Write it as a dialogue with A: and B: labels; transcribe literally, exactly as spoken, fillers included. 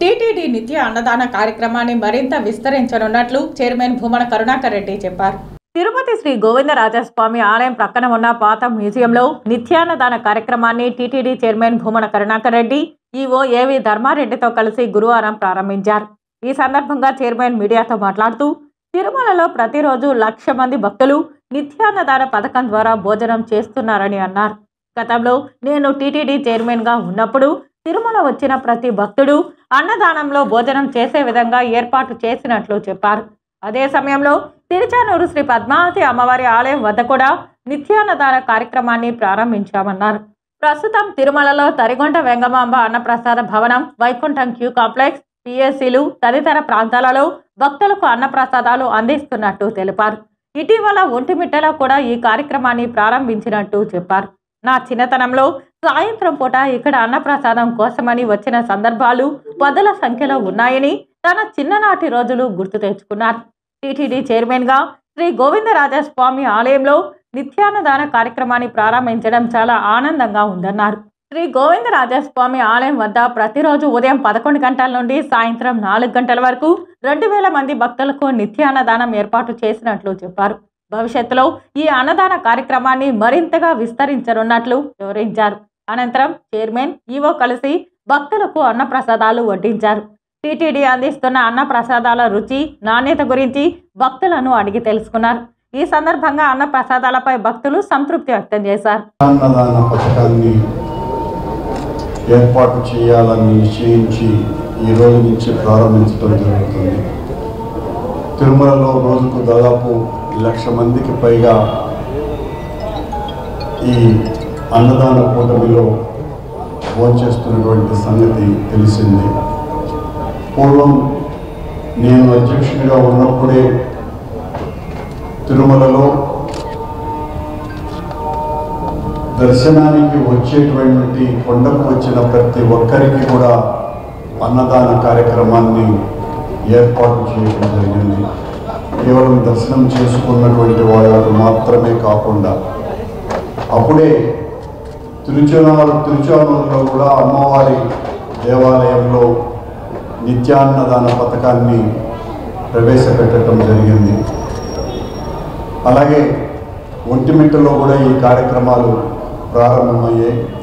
A: TTD నిత్య అన్నదాన కార్యక్రమాన్ని మరింత విస్తరించనున్నట్లు చైర్మన్ భూమన కరుణాకర్ రెడ్డి చెప్పారు. తిరుపతి శ్రీ గోవిందరాజస్వామి ఆలయం ప్రక్కన ఉన్న పాత మ్యూజియంలో నిత్యాన్నదాన కార్యక్రమాన్ని TTD chairman Bhumana Karunakar Reddy, EO AV ధర్మారెడ్డితో కలిసి గురువారం ప్రారంభించారు. ఈ సందర్భంగా చైర్మన్ మీడియాతో మాట్లాడుతూ, తిరుమలలో ప్రతిరోజు లక్ష మంది భక్తులు నిత్యాన్నదాన పథకం ద్వారా భోజనం చేస్తున్నారని అన్నారు. గతంలో నేను టీటీడీ చైర్మన్గా ఉన్నప్పుడు తిరుమల వచ్చిన ప్రతి భక్తుడు అన్నదానంలో భోజనం చేసే విధంగా ఏర్పాటు చేసినట్లు చెప్పారు. అదే సమయంలో తిరుచానూరు శ్రీ పద్మావతి అమ్మవారి ఆలయం వద్ద కూడా నిత్యాన్నదాన కార్యక్రమాన్ని ప్రారంభించామన్నారు. ప్రస్తుతం తిరుమలలో తరిగొండ వెంగమాంబ అన్నప్రసాద భవనం, వైకుంఠం క్యూ కాంప్లెక్స్, పిఎస్సీలు తదితర ప్రాంతాలలో భక్తులకు అన్నప్రసాదాలు అందిస్తున్నట్టు తెలిపారు. ఇటీవల ఒంటిమిట్టలో కూడా ఈ కార్యక్రమాన్ని ప్రారంభించినట్టు చెప్పారు. నా చిన్నతనంలో సాయంత్రం పూట ఇక్కడ అన్నప్రసాదం కోసమని వచ్చిన సందర్భాలు పదుల సంఖ్యలో ఉన్నాయని తన చిన్ననాటి రోజులు గుర్తు తెచ్చుకున్నారు. టీటీడీ చైర్మన్గా శ్రీ గోవిందరాజస్వామి ఆలయంలో నిత్యాన్నదాన కార్యక్రమాన్ని ప్రారంభించడం చాలా ఆనందంగా ఉందన్నారు. శ్రీ గోవిందరాజస్వామి ఆలయం వద్ద ప్రతిరోజు ఉదయం పదకొండు గంటల నుండి సాయంత్రం నాలుగు గంటల వరకు రెండు వేల మంది భక్తులకు నిత్యాన్నదానం ఏర్పాటు చేసినట్లు చెప్పారు. భవిష్యత్తులో ఈ అన్నదాన కార్యక్రమాన్ని మరింతగా విస్తరించనున్నట్లు వివరించారు. అనంతరం చైర్మన్, ఈవో కలిసి భక్తులకు అన్నప్రసాదాలు వడ్డించారు. టీటీడీ అందిస్తున్న అన్నప్రసాదాల రుచి, నాణ్యత గురించి భక్తులను అడిగి తెలుసుకున్నారు. ఈ సందర్భంగా అన్నప్రసాదాలపై భక్తులు సంతృప్తి వ్యక్తం చేశారు.
B: అన్నదాన పథకాన్ని ఏర్పాటు చేయాలని నిశ్చయించి ఈ రోజు నుంచి ప్రారంభించడం జరుగుతుంది. తిరుమలలో రోజుకు దాదాపు లక్ష మందికి పైగా ఈ అన్నదాన కూటమిలో భోంచేస్తున్నటువంటి సంగతి తెలిసింది. పూర్వం నేను అధ్యక్షుడిగా ఉన్నప్పుడే తిరుమలలో దర్శనానికి వచ్చేటువంటి కొండకు వచ్చిన ప్రతి ఒక్కరికి కూడా అన్నదాన కార్యక్రమాన్ని ఏర్పాటు చేయడం జరిగింది. కేవలం దర్శనం చేసుకున్నటువంటి వాళ్ళు మాత్రమే కాకుండా అప్పుడే తిరుచానూరు తిరుచానూరులో కూడా అమ్మవారి దేవాలయంలో నిత్యాన్నదాన పథకాన్ని ప్రవేశపెట్టడం జరిగింది. అలాగే ఒంటిమిట్టలో కూడా ఈ కార్యక్రమాలు ప్రారంభమయ్యాయి.